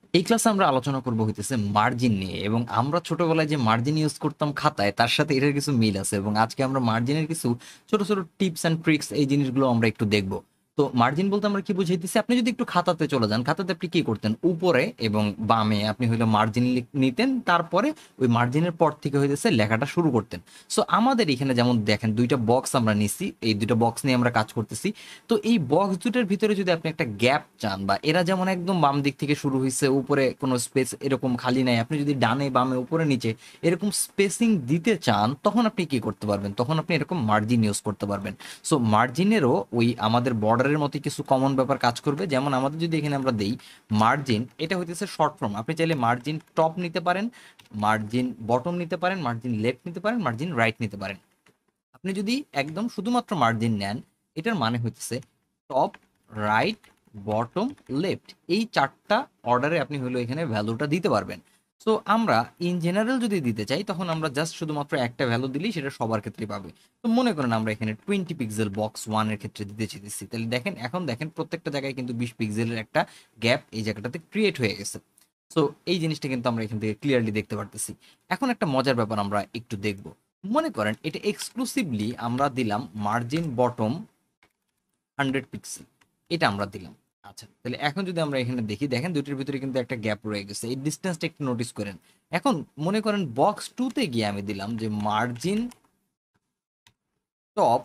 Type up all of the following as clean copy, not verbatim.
এই ক্লাসে আমরা আলোচনা করব হইতেছে মার্জিন নিয়ে, এবং আমরা ছোটবেলায় যে মার্জিন ইউজ করতাম খাতায় তার সাথে এটার কিছু মিল আছে, এবং আজকে আমরা মার্জিনের কিছু ছোট ছোট টিপস অ্যান্ড ট্রিক্স এই জিনিসগুলো আমরা একটু দেখব। তো মার্জিন বলতে আমরা কি বুঝাইতেছি, আপনি যদি একটু খাতাতে চলে যান, খাতাতে আপনি কি করতেন, উপরে এবং বামে আপনি হইলো মার্জিন নিতেন, তারপরে ওই মার্জিনের পর থেকে হইতেছে লেখাটা শুরু করতেন। সো আমাদের এখানে যেমন দেখেন দুইটা বক্স আমরা নিছি, এই দুইটা বক্স নিয়ে আমরা কাজ করতেছি। তো এই বক্স দুটোর ভিতরে যদি আপনি একটা গ্যাপ চান, বা এরা যেমন একদম বাম দিক থেকে শুরু হয়েছে, উপরে কোনো স্পেস এরকম খালি নাই, আপনি যদি ডানে বামে উপরে নিচে এরকম স্পেসিং দিতে চান, তখন আপনি কি করতে পারবেন, তখন আপনি এরকম মার্জিন ইউজ করতে পারবেন। সো মার্জিনেরও ওই আমাদের বর্ডারের মতো কিছু কমন ব্যাপার কাজ করবে। যেমন আমাদের যদি এখানে আমরা দেই মার্জিন, এটা হইতেছে শর্ট ফর্ম। আপনি চাইলে মার্জিন টপ নিতে পারেন, মার্জিন বটম নিতে পারেন, মার্জিন লেফট নিতে পারেন, মার্জিন রাইট নিতে পারেন। আপনি যদি একদম শুধুমাত্র মার্জিন নেন, এটার মানে হইতেছে টপ, রাইট, বটম, লেফট, এই চারটা অর্ডারে আপনি হলো এখানে ভ্যালুটা দিতে পারবেন। সো আমরা ইন জেনারেল যদি দিতে চাই, তখন আমরা জাস্ট শুধুমাত্র একটা ভ্যালু দিলেই সেটা সবার ক্ষেত্রে পাবে। তো মনে করেন আমরা এখানে 20 পিক্সেল বক্স ওয়ান এর ক্ষেত্রে দিতে চেয়েছি, তাহলে দেখেন এখন দেখেন প্রত্যেকটা জায়গায় কিন্তু 20 পিক্সেলের একটা গ্যাপ এই জায়গাটাতে ক্রিয়েট হয়ে গেছে। সো এই জিনিসটা কিন্তু আমরা এখান থেকে ক্লিয়ারলি দেখতে পারতেছি। এখন একটা মজার ব্যাপার আমরা একটু দেখব। মনে করেন এটা এক্সক্লুসিভলি আমরা দিলাম মার্জিন বটম 100 পিক্সেল, এটা আমরা দিলাম। আচ্ছা, তাহলে এখন যদি আমরা এখানে দেখি, দেখেন দুইটার ভিতরে কিন্তু একটা গ্যাপ রয়ে গেছে, এই ডিস্টেন্সটা একটু নোটিস করেন। এখন মনে করেন বক্স টুতে গিয়ে আমি দিলাম যে মার্জিন টপ,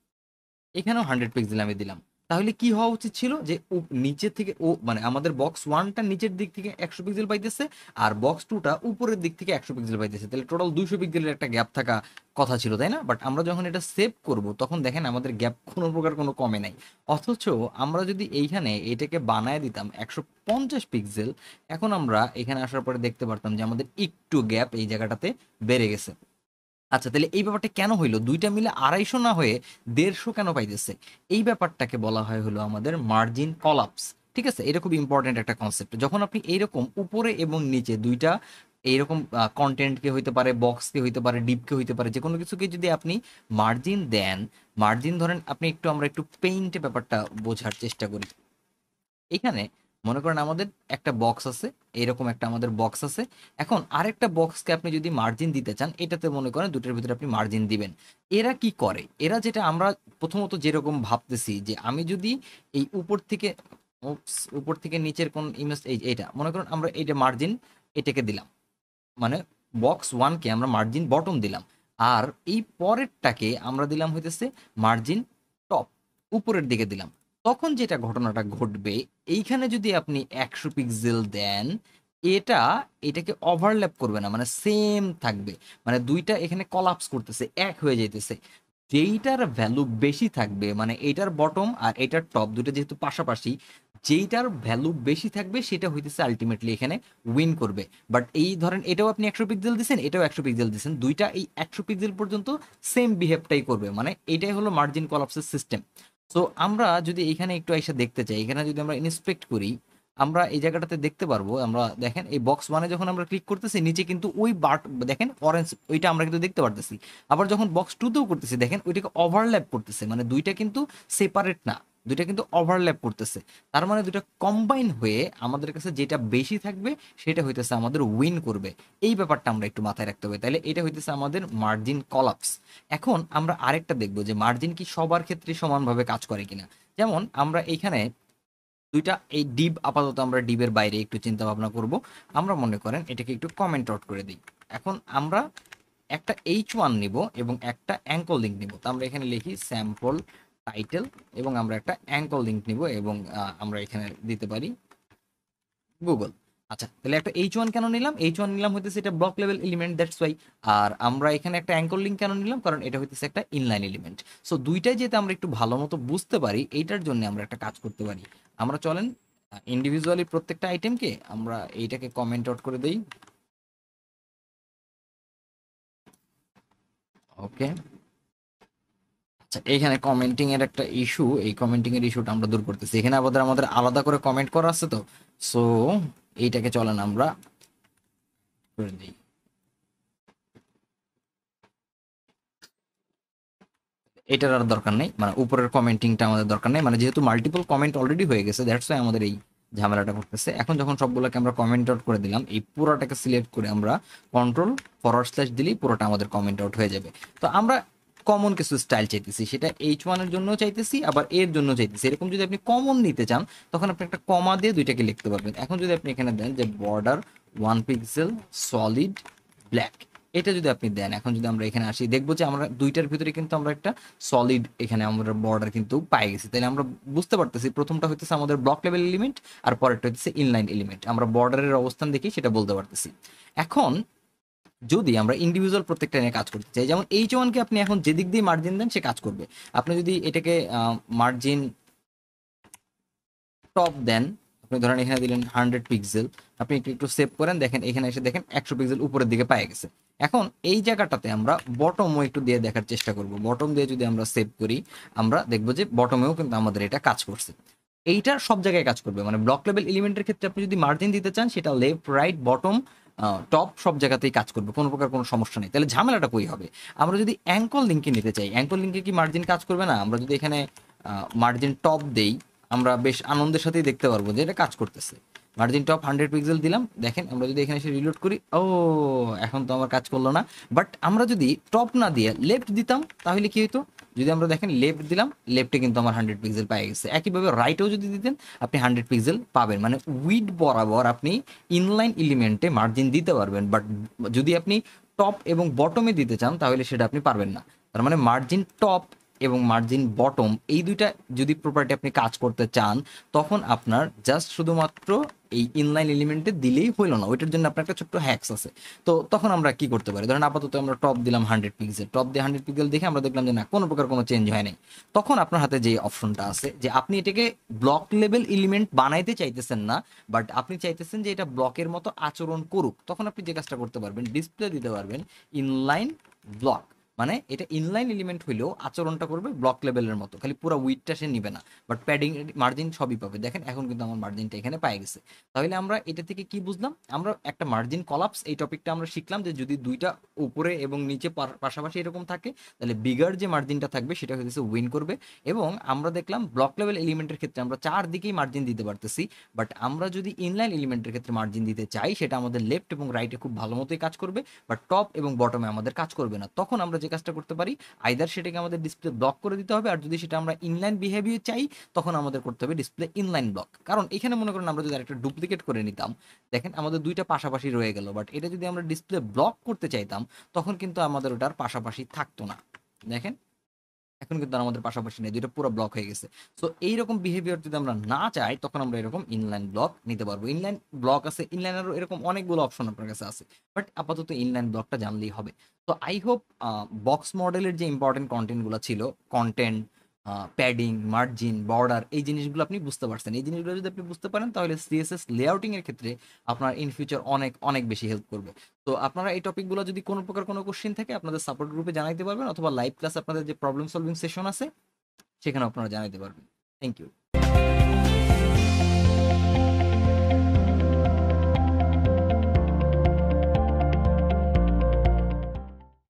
এখানেও 100 পিক্সেল আমি দিলাম। তাহলে কি হওয়া উচিত ছিল যে নিচে থেকে ও মানে আমাদের বক্স ওয়ানটা নিচের দিক থেকে 100 পিক্সেল পাইতেছে, আর বক্স টুটা উপরের দিক থেকে 100 পিক্সেল পাইতেছে, তাহলে টোটাল 200 পিক্সেলের একটা গ্যাপ থাকা কথা ছিল, তাই না? বাট আমরা যখন এটা সেভ করব, তখন দেখেন আমাদের গ্যাপ কোনো প্রকার কোনো কমে নাই। অথচ আমরা যদি এইখানে এটাকে বানায় দিতাম 150 পিক্সেল, এখন আমরা এখানে আসার পরে দেখতে পারতাম যে আমাদের একটু গ্যাপ এই জায়গাটাতে বেড়ে গেছে। আচ্ছা, তাহলে এই ব্যাপারটা কেন হইলো, দুইটা মিলে 250 না হয়ে 150 কেন পাইতেছে? এই ব্যাপারটাকে বলা হয় হলো আমাদের মার্জিন কলাপস। ঠিক আছে, এটা খুব ইম্পর্টেন্ট একটা কনসেপ্ট। যখন আপনি এইরকম উপরে এবং নিচে দুইটা এইরকম কন্টেন্টকে হইতে পারে, বক্সকে হইতে পারে, ডিপকে হইতে পারে, যে কোনো কিছুকে যদি আপনি মার্জিন দেন, মার্জিন ধরেন আপনি একটু, আমরা একটু পেইন্টে ব্যাপারটা বোঝার চেষ্টা করি। এখানে মনে করেন আমাদের একটা বক্স আছে, এরকম একটা আমাদের বক্স আছে। এখন আরেকটা বক্সকে আপনি যদি মার্জিন দিতে চান, এটাতে মনে করেন দুটোর ভিতরে আপনি মার্জিন দিবেন। এরা কি করে, এরা যেটা আমরা প্রথমত যেরকম ভাবতেছি যে আমি যদি এই উপর থেকে উপর থেকে নিচের কোন ইমেজ, এই এটা মনে করেন আমরা এইটা মার্জিন এটাকে দিলাম, মানে বক্স ওয়ানকে আমরা মার্জিন বটম দিলাম, আর এই পরেরটাকে আমরা দিলাম হইতেছে মার্জিন টপ, উপরের দিকে দিলাম। তখন যেটা ঘটনাটা ঘটবে, এইখানে যদি আপনি 100 পিক্সেল দেন, এটা এটাকে ওভারল্যাপ করবে না, মানে সেম থাকবে। মানে দুইটা এখানে কলাপস করতেছে, এক হয়ে যাইতেছে। যেইটার ভ্যালু বেশি থাকবে, মানে এইটার বটম আর এটার টপ দুটো যেহেতু পাশাপাশি, যেইটার ভ্যালু বেশি থাকবে সেটা হইতেছে আলটিমেটলি এখানে উইন করবে। বাট এই ধরেন এটাও আপনি 100 পিক্সেল দিচ্ছেন, এটাও 100 পিক্সেল দিচ্ছেন, দুইটা এই 100 পিক্সেল পর্যন্ত সেম বিহেভটাই করবে, মানে এটাই হলো মার্জিন কলাপসের সিস্টেম। সো আমরা যদি এখানে একটু এসে দেখতে চাই, এখানে যদি আমরা ইন্সপেক্ট করি, আমরা এই জায়গাটাতে দেখতে পারবো, আমরা দেখেন এই বক্স ওয়ানে যখন আমরা ক্লিক করতেছি, নিচে কিন্তু ওই বাট দেখেন অরেঞ্জ, ওইটা আমরা কিন্তু দেখতে পারতেছি। আবার যখন বক্স টুতেও করতেছি, দেখেন ওইটাকে ওভারল্যাপ করতেছে, মানে দুইটা কিন্তু সেপারেট না, দুইটা কিন্তু ওভারল্যাপ করতেছে। তার মানে দুটা কম্বাইন হয়ে আমাদের কাছে যেটা বেশি থাকবে সেটা হইতেছে আমাদের উইন করবে। এই ব্যাপারটা আমরা একটু মাথায় রাখতে হবে। তাহলে এটা হইতেছে আমাদের মার্জিন কলাপস। এখন আমরা আরেকটা দেখবো যে মার্জিন কি সবার ক্ষেত্রে সমানভাবে কাজ করে কিনা। যেমন আমরা এইখানে দুইটা এই ডিব, আপাতত আমরা ডিবের বাইরে একটু চিন্তা ভাবনা করব। আমরা মনে করেন এটাকে একটু কমেন্ট আউট করে দিই। এখন আমরা একটা H1 নিব এবং একটা অ্যাঙ্কল লিঙ্ক নিব। তো আমরা এখানে লিখি স্যাম্পল টাইটেল, এবং আমরা একটা অ্যাঙ্কল লিঙ্ক নিব, এবং আমরা এখানে দিতে পারি গুগল। আচ্ছা, তাহলে একটা H1 কেন নিলাম, H1 নিলাম হইতেছে এটা block level element, that's why. আর আমরা এখানে একটা অ্যাঙ্কর লিঙ্ক কেন নিলাম, কারণ এটা হইতেছে একটা ইনলাইন এলিমেন্ট। সো দুইটাই যেতে আমরা একটু ভালো মতো বুঝতে পারি, এইটার জন্য আমরা একটা কাজ করতে পারি। আমরা চলেন ইন্ডিভিজুয়ালি প্রত্যেকটা আইটেমকে আমরা এইটাকে কমেন্ট আউট করে দেই। ওকে, আচ্ছা, এখানে কমেন্টিং এর একটা ইস্যু, এই কমেন্টিং এর ইস্যুটা আমরা দূর করতেছি। এখানে আমাদের আলাদা করে কমেন্ট করা আছে, তো সো এইটাকে চলেন আমরা করে দিই। এটার আর দরকার নেই, মানে উপরের কমেন্টিংটা আমাদের দরকার নেই, মানে যেহেতু মাল্টিপল কমেন্ট অলরেডি হয়ে গেছে, দ্যাটস ওয়াই আমাদের এই ঝামেলাটা করতেছে। এখন যখন সবগুলোকে আমরা কমেন্ট আউট করে দিলাম, এই পুরোটাকে সিলেক্ট করে আমরা কন্ট্রোল ফরওয়ার্ড স্ল্যাশ দিলেই পুরোটা আমাদের কমেন্ট আউট হয়ে যাবে। তো আমরা কমন কিছু স্টাইল চাইতেছি, সেটা H1 এর জন্য চাইতেছি, আবার এর জন্য চাইতেছি। এরকম যদি আপনি কমন নিতে চান তখন আপনি একটা কমা দিয়ে দুইটাকে লিখতে পারবেন। এখন যদি আপনি এখানে দেন যে বর্ডার 1 পিক্সেল সলিড ব্ল্যাক, এটা যদি আপনি দেন, এখন যদি আমরা এখানে আসি দেখবো যে আমরা দুইটার ভিতরে কিন্তু আমরা একটা সলিড এখানে আমরা বর্ডার কিন্তু পাই গেছি। তাহলে আমরা বুঝতে পারতেছি প্রথমটা হইতেছে আমাদের ব্লক লেভেল এলিমেন্ট আর পরেরটা হচ্ছে ইনলাইন এলিমেন্ট। আমরা বর্ডারের অবস্থান দেখি সেটা বলতে পারতেছি। এখন যদি আমরা ইন্ডিভিজুয়াল প্রত্যেকটা নিয়ে কাজ করতে চাই, যেমন H1 কে আপনি এখন যেদিক দিয়ে মার্জিন দেন সে কাজ করবে। আপনি যদি এটাকে মার্জিন টপ দেন, আপনি ধরেন এখানে দিলেন 100 পিক্সেল, আপনি একটু একটু সেভ করেন, দেখেন এখানে এসে দেখেন 100 পিক্সেল উপরের দিকে পায়ে গেছে। এখন এই জায়গাটাতে আমরা বটমও একটু দিয়ে দেখার চেষ্টা করব। বটম দিয়ে যদি আমরা সেভ করি, আমরা দেখবো যে বটমেও কিন্তু আমাদের এটা কাজ করছে। এইটা সব জায়গায় কাজ করবে, মানে ব্লক লেভেল এলিমেন্টের ক্ষেত্রে আপনি যদি মার্জিন দিতে চান সেটা লেফট রাইট বটম টপ সব জায়গাতেই কাজ করবে, কোনো প্রকার কোনো সমস্যা নেই। তাহলে ঝামেলাটা কই হবে? আমরা যদি অ্যাঙ্কল লিঙ্কে নিতে চাই, অ্যাঙ্কল লিঙ্কে কি মার্জিন কাজ করবে না? আমরা যদি এখানে মার্জিন টপ দেই, আমরা বেশ আনন্দের সাথেই দেখতে পারবো যে এটা কাজ করতেছে। মার্জিন টপ 100 পিক্সেল দিলাম, দেখেন আমরা যদি এখানে এসে রিলোড করি, ও এখন তো আমার কাজ করলো না। বাট আমরা যদি টপ না দিয়ে লেফট দিতাম তাহলে কি হতো? যদি আমরা দেখেন লেফট দিলাম, লেফটে কিন্তু আমার 100 পিক্সেল পেয়ে গেছে। একইভাবে রাইটেও যদি দিতেন আপনি 100 পিক্সেল পাবেন। মানে উইড বরাবর আপনি ইনলাইন এলিমেন্টে মার্জিন দিতে পারবেন, বাট যদি আপনি টপ এবং বটমে দিতে চান তাহলে সেটা আপনি পারবেন না। তার মানে মার্জিন টপ এবং মার্জিন বটম এই দুইটা যদি প্রপার্টি আপনি কাজ করতে চান, তখন আপনার জাস্ট শুধুমাত্র এই ইনলাইন এলিমেন্টে দিলেই হইল না, ওইটার জন্য আপনার একটা ছোট্ট হ্যাক্স আছে। তো তখন আমরা কি করতে পারি? ধরেন আপাতত আমরা টপ দিলাম 100 পিক্সেল, টপ দিয়ে 100 পিক্সেল দেখে আমরা দেখলাম যে না, কোনো প্রকার কোনো চেঞ্জ হয় নাই। তখন আপনার হাতে যে অপশনটা আছে যে আপনি এটাকে ব্লক লেভেল এলিমেন্ট বানাইতে চাইতেছেন না, বাট আপনি চাইতেছেন যে এটা ব্লকের মতো আচরণ করুক, তখন আপনি যে কাজটা করতে পারবেন, ডিসপ্লে দিতে পারবেন ইনলাইন ব্লক। মানে এটা ইনলাইন এলিমেন্ট হইলেও আচরণটা করবে ব্লক লেভেলের মতো, খালি পুরো উইডটা সে নিবে না, বাট প্যাডিং মার্জিন সবই পাবে। দেখেন এখন কিন্তু আমার মার্জিনটা এখানে পাই গেছে। তাহলে আমরা এটা থেকে কি বুঝলাম? আমরা একটা মার্জিন কলাপস এই টপিকটা আমরা শিখলাম যে যদি দুইটা উপরে এবং নিচে পাশাপাশি এরকম থাকে তাহলে বিগার যে মার্জিনটা থাকবে সেটা হচ্ছে উইন করবে। এবং আমরা দেখলাম ব্লক লেভেল এলিমেন্টের ক্ষেত্রে আমরা চারদিকেই মার্জিন দিতে পারতেছি, বাট আমরা যদি ইনলাইন এলিমেন্টের ক্ষেত্রে মার্জিন দিতে চাই সেটা আমাদের লেফট এবং রাইটে খুব ভালো মতোই কাজ করবে, বাট টপ এবং বটমে আমাদের কাজ করবে না। তখন আমরা যে কাজটা করতে পারি, আইদার সেটাকে আমাদের ডিসপ্লে ব্লক করে দিতে হবে, আর যদি সেটা আমরা ইনলাইন বিহেভিয়ার চাই তখন আমাদের করতে হবে ডিসপ্লে ইনলাইন ব্লক। কারণ এখানে মনে করেন আমরা যদি আরেকটা ডুপ্লিকেট করে নিতাম, দেখেন আমাদের দুইটা পাশাপাশি রয়ে গেল, বাট এটা যদি আমরা ডিসপ্লে ব্লক করতে চাইতাম তখন কিন্তু আমাদের ওটার পাশাপাশি থাকতো না। দেখেন এখন কিন্তু আর আমাদের পাশাপাশি নেই, দুইটা পুরো ব্লক হয়ে গেছে। সো এইরকম বিহেভিয়ার যদি আমরা না চাই তখন আমরা এরকম ইনলাইন ব্লক নিতে পারবো। ইনলাইন ব্লক আছে, ইনলাইনেরও এরকম অনেকগুলো অপশন আপনার কাছে আছে, বাট আপাতত ইনলাইন ব্লকটা জানলেই হবে। তো আই হোপ বক্স মডেলের যে ইম্পর্টেন্ট কন্টেন্টগুলো ছিল, কন্টেন্ট, প্যাডিং, মার্জিন, বর্ডার, এই জিনিসগুলো আপনি বুঝতে পারছেন। এই জিনিসগুলো যদি আপনি বুঝতে পারেন তাহলে সিএসএস লেআউটিং এর ক্ষেত্রে আপনার ইন ফিউচার অনেক অনেক বেশি হেল্প করবে। তো আপনারা এই টপিকগুলো যদি কোনো প্রকার কোনো কোশ্চেন থাকে আপনাদের সাপোর্ট গ্রুপে জানাইতে পারবেন, অথবা লাইভ ক্লাস আপনাদের যে প্রবলেম সলভিং সেশন আছে সেখানে আপনারা জানাইতে পারবেন। Thank you.